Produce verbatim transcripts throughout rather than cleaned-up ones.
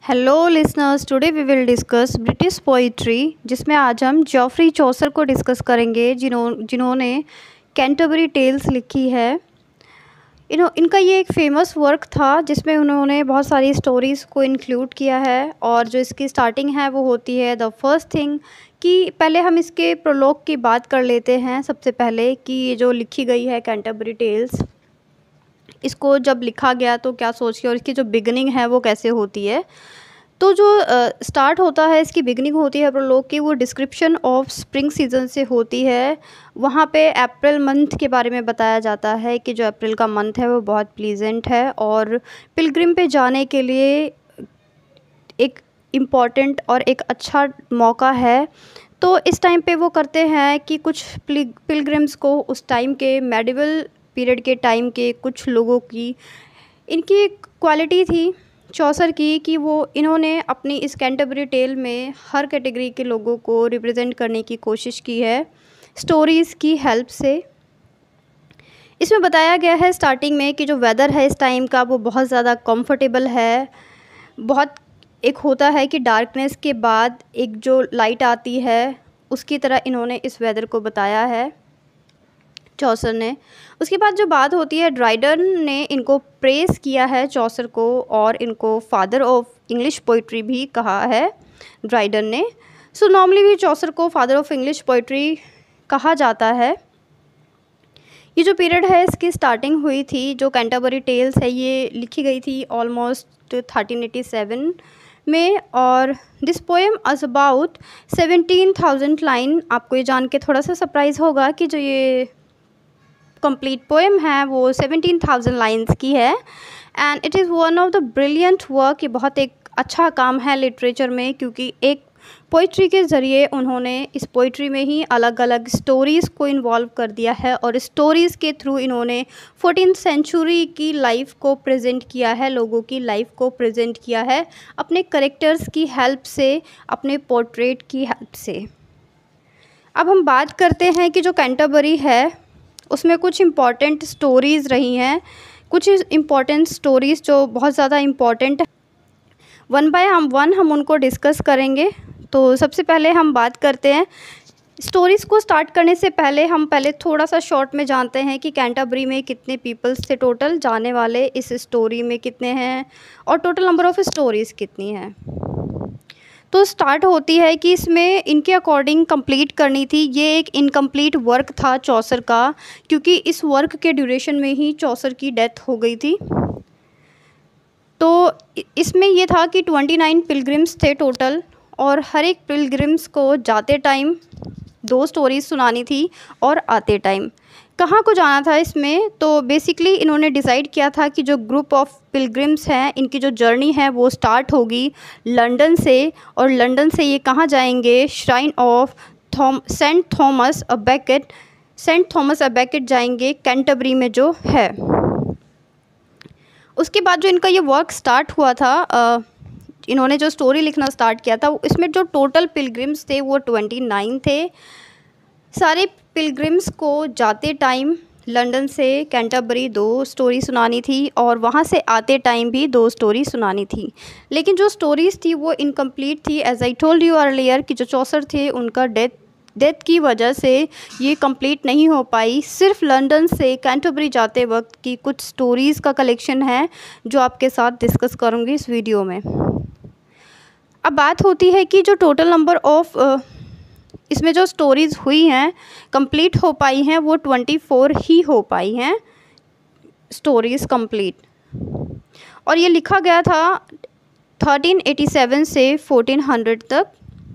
Hello listeners, today we will discuss British poetry, जिसमें आज हम जॉफ्री चौसर को डिस्कस करेंगे, जिन्हों जिन्होंने कैंटरबरी टेल्स लिखी है। इन्हों इनका ये एक फ़ेमस वर्क था जिसमें उन्होंने बहुत सारी स्टोरीज़ को इंक्लूड किया है। और जो इसकी स्टार्टिंग है वो होती है द फर्स्ट थिंग कि पहले हम इसके प्रोलॉग की बात कर लेते हैं। सबसे पहले कि ये जो लिखी गई है कैंटरबरी टेल्स, इसको जब लिखा गया तो क्या सोच के, और इसकी जो बिगनिंग है वो कैसे होती है। तो जो स्टार्ट uh, होता है, इसकी बिगनिंग होती है प्रोलॉग की, वो डिस्क्रिप्शन ऑफ स्प्रिंग सीजन से होती है। वहाँ पे अप्रैल मंथ के बारे में बताया जाता है कि जो अप्रैल का मंथ है वो बहुत प्लीजेंट है और पिलग्रिम पे जाने के लिए एक इम्पॉर्टेंट और एक अच्छा मौका है। तो इस टाइम पे वो करते हैं कि कुछ पिलग्रिम्स को उस टाइम के मेडिवल पीरियड के टाइम के कुछ लोगों की, इनकी क्वालिटी थी चौसर की कि वो इन्होंने अपनी इस कैंटरबरी टेल में हर कैटेगरी के लोगों को रिप्रेजेंट करने की कोशिश की है स्टोरीज़ की हेल्प से। इसमें बताया गया है स्टार्टिंग में कि जो वेदर है इस टाइम का वो बहुत ज़्यादा कंफर्टेबल है। बहुत एक होता है कि डार्कनेस के बाद एक जो लाइट आती है, उसकी तरह इन्होंने इस वेदर को बताया है चौसर ने। उसके बाद जो बात होती है, ड्राइडन ने इनको प्रेस किया है चौसर को, और इनको फादर ऑफ इंग्लिश पोइट्री भी कहा है ड्राइडन ने। सो नॉर्मली भी चौसर को फादर ऑफ इंग्लिश पोइट्री कहा जाता है। ये जो पीरियड है इसकी स्टार्टिंग हुई थी, जो कैंटरबरी टेल्स है ये लिखी गई थी ऑलमोस्ट थर्टीन एटी सेवन में, और this poem is about seventeen thousand line. आपको ये जान के थोड़ा सा सरप्राइज़ होगा कि जो ये कंप्लीट पोएम है वो सेवेंटीन थाउजेंड लाइन्स की है, and it is one of the brilliant work. ये बहुत एक अच्छा काम है लिटरेचर में, क्योंकि एक पोइट्री के ज़रिए उन्होंने इस पोइट्री में ही अलग अलग स्टोरीज़ को इन्वॉल्व कर दिया है, और स्टोरीज़ के थ्रू इन्होंने फोर्टीन सेंचुरी की लाइफ को प्रेजेंट किया है, लोगों की लाइफ को प्रेजेंट किया है अपने करेक्टर्स की हेल्प से, अपने पोर्ट्रेट की हेल्प से। अब हम बात करते हैं कि जो कैंटरबरी है उसमें कुछ इम्पॉर्टेंट स्टोरीज़ रही हैं, कुछ इम्पॉर्टेंट स्टोरीज़ जो बहुत ज़्यादा इम्पॉर्टेंट, वन बाय हम वन हम उनको डिस्कस करेंगे। तो सबसे पहले हम बात करते हैं स्टोरीज़ को स्टार्ट करने से पहले हम पहले थोड़ा सा शॉर्ट में जानते हैं कि कैंटरबरी में कितने पीपल्स थे टोटल जाने वाले, इस स्टोरी में कितने हैं, और टोटल नंबर ऑफ़ स्टोरीज़ कितनी हैं। तो स्टार्ट होती है कि इसमें इनके अकॉर्डिंग कंप्लीट करनी थी। ये एक इनकम्प्लीट वर्क था चौसर का, क्योंकि इस वर्क के ड्यूरेशन में ही चौसर की डेथ हो गई थी। तो इसमें ये था कि ट्वेंटी नाइन पिलग्रिम्स थे टोटल, और हर एक पिलग्रिम्स को जाते टाइम दो स्टोरीज सुनानी थी और आते टाइम कहाँ को जाना था इसमें। तो बेसिकली इन्होंने डिसाइड किया था कि जो ग्रुप ऑफ पिलग्रिम्स हैं, इनकी जो जर्नी है वो स्टार्ट होगी लंदन से, और लंदन से ये कहाँ जाएंगे, shrine of Thom Saint Thomas a Becket Saint Thomas a Becket जाएंगे कैंटरबरी में जो है। उसके बाद जो इनका ये वर्क स्टार्ट हुआ था, आ, इन्होंने जो स्टोरी लिखना स्टार्ट किया था, इसमें जो टोटल पिलग्रिम्स थे वो ट्वेंटी नाइन थे। सारे पिलग्रिम्स को जाते टाइम लंदन से कैंटरबरी दो स्टोरी सुनानी थी, और वहाँ से आते टाइम भी दो स्टोरी सुनानी थी। लेकिन जो स्टोरीज़ थी वो इनकम्प्लीट थी, as I told you earlier कि जो चौसर थे उनका डेथ डेथ की वजह से ये कंप्लीट नहीं हो पाई। सिर्फ लंदन से कैंटरबरी जाते वक्त की कुछ स्टोरीज़ का कलेक्शन है जो आपके साथ डिस्कस करूँगी इस वीडियो में। अब बात होती है कि जो टोटल नंबर ऑफ़ इसमें जो स्टोरीज़ हुई हैं कंप्लीट हो पाई हैं वो ट्वेंटी फोर ही हो पाई हैं स्टोरीज़ कंप्लीट, और ये लिखा गया था थर्टीन एटी सेवन से फोर्टीन हंड्रेड तक।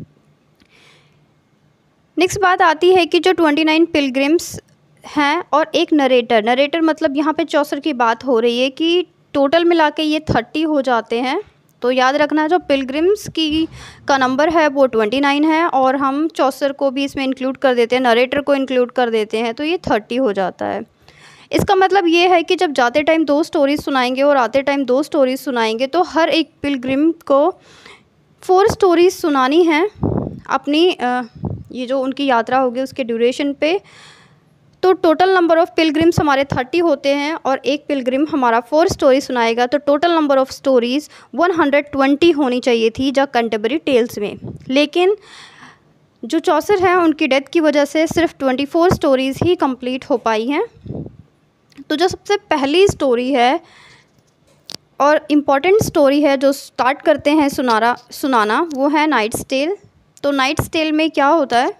नेक्स्ट बात आती है कि जो ट्वेंटी नाइन पिलग्रिम्स हैं और एक नरेटर, नरेटर मतलब यहाँ पे चौसर की बात हो रही है कि टोटल मिला के ये थर्टी हो जाते हैं। तो याद रखना जो पिलग्रिम्स की का नंबर है वो ट्वेंटी नाइन है, और हम चौसर को भी इसमें इंक्लूड कर देते हैं, नरेटर को इंक्लूड कर देते हैं, तो ये थर्टी हो जाता है। इसका मतलब ये है कि जब जाते टाइम दो स्टोरीज सुनाएंगे और आते टाइम दो स्टोरीज सुनाएंगे, तो हर एक पिलग्रिम को फोर स्टोरीज सुनानी है अपनी, ये जो उनकी यात्रा होगी उसके ड्यूरेशन पे। तो टोटल नंबर ऑफ़ पिलग्रिम्स हमारे थर्टी होते हैं और एक पिलग्रिम हमारा फोर स्टोरी सुनाएगा, तो total number of stories one hundred twenty होनी चाहिए थी द कैंटरबरी टेल्स में। लेकिन जो चौसर हैं उनकी डेथ की वजह से सिर्फ ट्वेंटी फोर स्टोरीज़ ही कंप्लीट हो पाई हैं। तो जो सबसे पहली स्टोरी है और इम्पॉर्टेंट स्टोरी है जो स्टार्ट करते हैं सुनारा सुनाना वो है नाइट्स टेल। तो नाइट्स टेल में क्या होता है,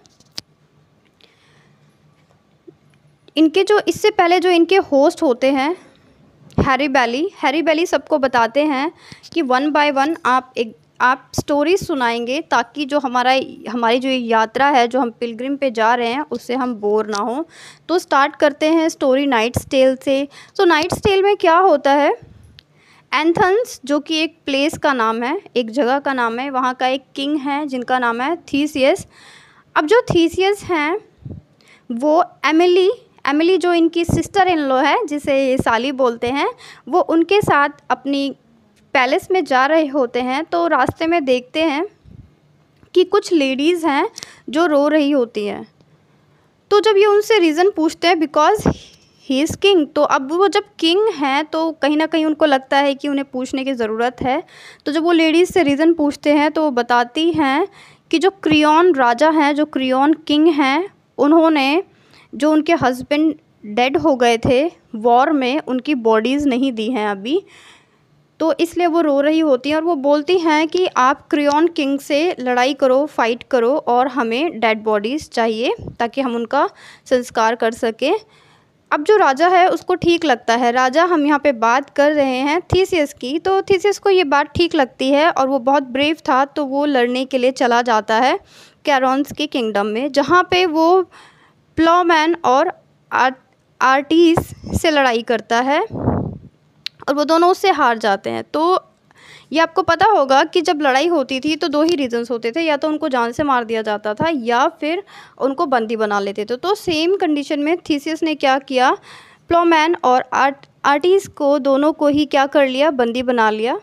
इनके जो इससे पहले जो इनके होस्ट होते हैं हैरी बैली हैरी बैली सबको बताते हैं कि वन बाय वन आप एक आप स्टोरी सुनाएंगे ताकि जो हमारा हमारी जो यात्रा है, जो हम पिलग्रिम पे जा रहे हैं, उससे हम बोर ना हो। तो स्टार्ट करते हैं स्टोरी नाइट्स टेल से। तो नाइट्स टेल में क्या होता है, एंथन्स जो कि एक प्लेस का नाम है, एक जगह का नाम है, वहाँ का एक किंग है जिनका नाम है थीसियस। अब जो थीसियस हैं वो एमिली एमिली जो इनकी सिस्टर इन लॉ है, जिसे साली बोलते हैं, वो उनके साथ अपनी पैलेस में जा रहे होते हैं। तो रास्ते में देखते हैं कि कुछ लेडीज़ हैं जो रो रही होती हैं। तो जब ये उनसे रीज़न पूछते हैं बिकॉज़ ही इज़ किंग, तो अब वो जब किंग हैं तो कहीं ना कहीं उनको लगता है कि उन्हें पूछने की ज़रूरत है। तो जब वो लेडीज़ से रीज़न पूछते हैं तो वो बताती हैं कि जो क्रियॉन राजा हैं, जो क्रियॉन किंग हैं, उन्होंने जो उनके हस्बैंड डेड हो गए थे वॉर में, उनकी बॉडीज़ नहीं दी हैं अभी, तो इसलिए वो रो रही होती हैं और वो बोलती हैं कि आप क्रियॉन किंग से लड़ाई करो, फाइट करो और हमें डेड बॉडीज़ चाहिए ताकि हम उनका संस्कार कर सकें। अब जो राजा है उसको ठीक लगता है, राजा हम यहाँ पे बात कर रहे हैं थीसियस की, तो थीसियस को ये बात ठीक लगती है और वो बहुत ब्रेव था, तो वो लड़ने के लिए चला जाता है कैरॉन्स के किंगडम में, जहाँ पे वो प्लॉमैन और आर आर्टिस से लड़ाई करता है और वो दोनों उससे हार जाते हैं। तो ये आपको पता होगा कि जब लड़ाई होती थी तो दो ही रीज़न्स होते थे, या तो उनको जान से मार दिया जाता था या फिर उनको बंदी बना लेते थे। तो सेम कंडीशन में थीसियस ने क्या किया, प्लॉमैन और आर्ट आर्टिस को दोनों को ही क्या कर लिया, बंदी बना लिया।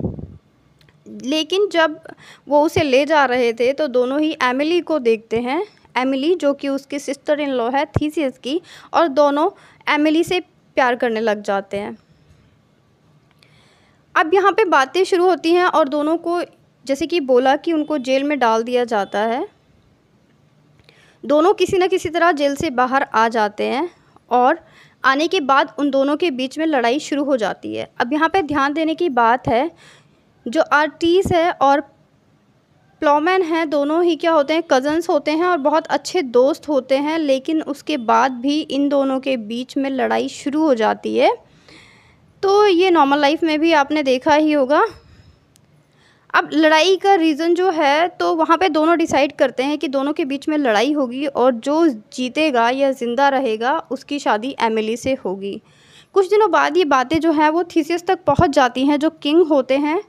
लेकिन जब वो उसे ले जा रहे थे तो दोनों ही एमिली को देखते हैं, एमिली जो कि उसकी सिस्टर इन लॉ है थीसियस की, और दोनों एमिली से प्यार करने लग जाते हैं। अब यहाँ पे बातें शुरू होती हैं और दोनों को, जैसे कि बोला कि उनको जेल में डाल दिया जाता है, दोनों किसी न किसी तरह जेल से बाहर आ जाते हैं और आने के बाद उन दोनों के बीच में लड़ाई शुरू हो जाती है। अब यहाँ पे ध्यान देने की बात है, जो आर्टिस है और प्लॉमैन हैं, दोनों ही क्या होते हैं, कज़न्स होते हैं और बहुत अच्छे दोस्त होते हैं, लेकिन उसके बाद भी इन दोनों के बीच में लड़ाई शुरू हो जाती है। तो ये नॉर्मल लाइफ में भी आपने देखा ही होगा। अब लड़ाई का रीज़न जो है, तो वहाँ पे दोनों डिसाइड करते हैं कि दोनों के बीच में लड़ाई होगी और जो जीतेगा या ज़िंदा रहेगा उसकी शादी एमिली से होगी। कुछ दिनों बाद ये बातें जो हैं वो थीसियस तक पहुँच जाती हैं, जो किंग होते हैं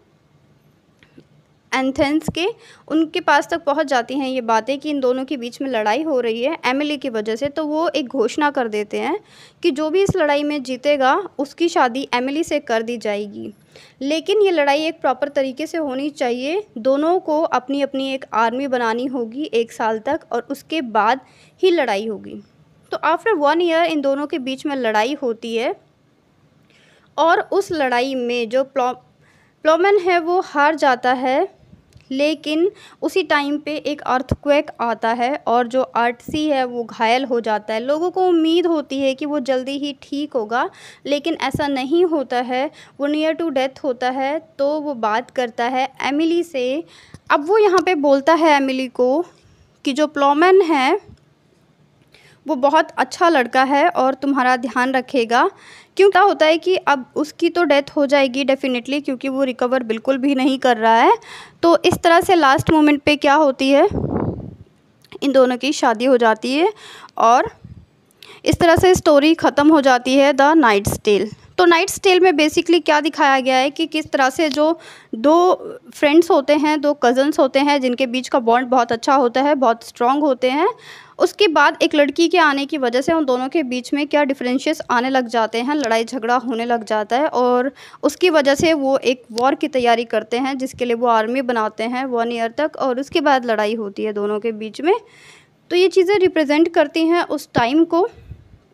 एंथेंस के, उनके पास तक पहुंच जाती हैं ये बातें कि इन दोनों के बीच में लड़ाई हो रही है एमिली की वजह से। तो वो एक घोषणा कर देते हैं कि जो भी इस लड़ाई में जीतेगा उसकी शादी एमिली से कर दी जाएगी, लेकिन ये लड़ाई एक प्रॉपर तरीके से होनी चाहिए, दोनों को अपनी अपनी एक आर्मी बनानी होगी एक साल तक और उसके बाद ही लड़ाई होगी। तो आफ्टर वन ईयर इन दोनों के बीच में लड़ाई होती है और उस लड़ाई में जो प्लॉ प्लॉमैन है वो हार जाता है, लेकिन उसी टाइम पे एक अर्थक्वेक आता है और जो आर्टसी है वो घायल हो जाता है। लोगों को उम्मीद होती है कि वो जल्दी ही ठीक होगा, लेकिन ऐसा नहीं होता है, वो नियर टू डेथ होता है। तो वो बात करता है एमिली से। अब वो यहाँ पे बोलता है एमिली को कि जो प्लॉमैन है वो बहुत अच्छा लड़का है और तुम्हारा ध्यान रखेगा, क्यों क्या होता है कि अब उसकी तो डेथ हो जाएगी डेफिनेटली, क्योंकि वो रिकवर बिल्कुल भी नहीं कर रहा है। तो इस तरह से लास्ट मोमेंट पे क्या होती है, इन दोनों की शादी हो जाती है और इस तरह से स्टोरी ख़त्म हो जाती है द नाइट्स टेल। तो नाइट्स टेल में बेसिकली क्या दिखाया गया है कि किस तरह से जो दो फ्रेंड्स होते हैं, दो कज़न्स होते हैं, जिनके बीच का बॉन्ड बहुत अच्छा होता है, बहुत स्ट्रॉन्ग होते हैं, उसके बाद एक लड़की के आने की वजह से उन दोनों के बीच में क्या डिफरेंशियस आने लग जाते हैं, लड़ाई झगड़ा होने लग जाता है और उसकी वजह से वो एक वॉर की तैयारी करते हैं जिसके लिए वो आर्मी बनाते हैं वन ईयर तक, और उसके बाद लड़ाई होती है दोनों के बीच में। तो ये चीज़ें रिप्रेजेंट करती हैं उस टाइम को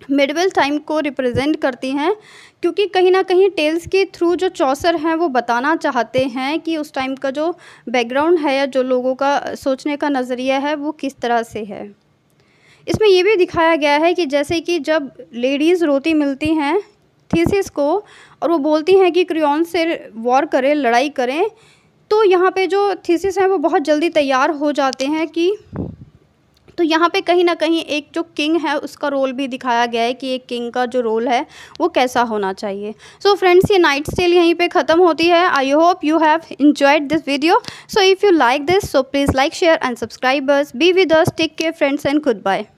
मिडवेल टाइम को रिप्रेजेंट करती हैं, क्योंकि कहीं ना कहीं टेल्स के थ्रू जो चौसर हैं वो बताना चाहते हैं कि उस टाइम का जो बैकग्राउंड है या जो लोगों का सोचने का नज़रिया है वो किस तरह से है। इसमें ये भी दिखाया गया है कि जैसे कि जब लेडीज़ रोती मिलती हैं थीसिस को और वो बोलती हैं कि क्रियॉन से वॉर करें, लड़ाई करें, तो यहाँ पे जो थीसिस हैं वो बहुत जल्दी तैयार हो जाते हैं कि तो यहाँ पे कहीं ना कहीं एक जो किंग है उसका रोल भी दिखाया गया है कि एक किंग का जो रोल है वो कैसा होना चाहिए। सो फ्रेंड्स, ये नाइट्स टेल यहीं पे ख़त्म होती है। I hope you have enjoyed this video. So if you like this, so please like, share and subscribe us. Be with us, take care friends and good bye.